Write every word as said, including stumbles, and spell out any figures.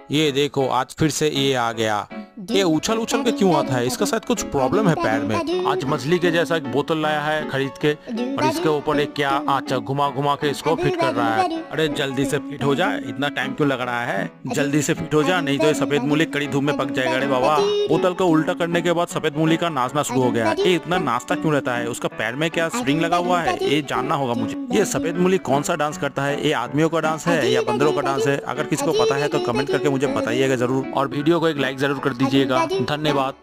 ये देखो आज फिर से ये आ गया। ये उछल उछल के क्यों आता है? इसका शायद कुछ प्रॉब्लम है पैर में। आज मछली के जैसा एक बोतल लाया है खरीद के और इसके ऊपर एक क्या अच्छा घुमा घुमा के इसको फिट कर रहा है। अरे जल्दी से फिट हो जा, इतना टाइम क्यों लग रहा है? जल्दी से फिट हो जा, नहीं तो ये सफेद मूली कड़ी धूप में पक जाएगा। अरे बाबा, बोतल को उल्टा करने के बाद सफेद मूली का नाचना शुरू हो गया है। ये इतना नाचता क्यों रहता है? उसका पैर में क्या स्ट्रिंग लगा हुआ है? ये जानना होगा मुझे। ये सफेद मूली कौन सा डांस करता है? ये आदमियों का डांस है या बंदरों का डांस है? अगर किसी को पता है तो कमेंट करके मुझे बताइएगा जरूर, और वीडियो को एक लाइक जरूर कर दीजिएगा। धन्यवाद।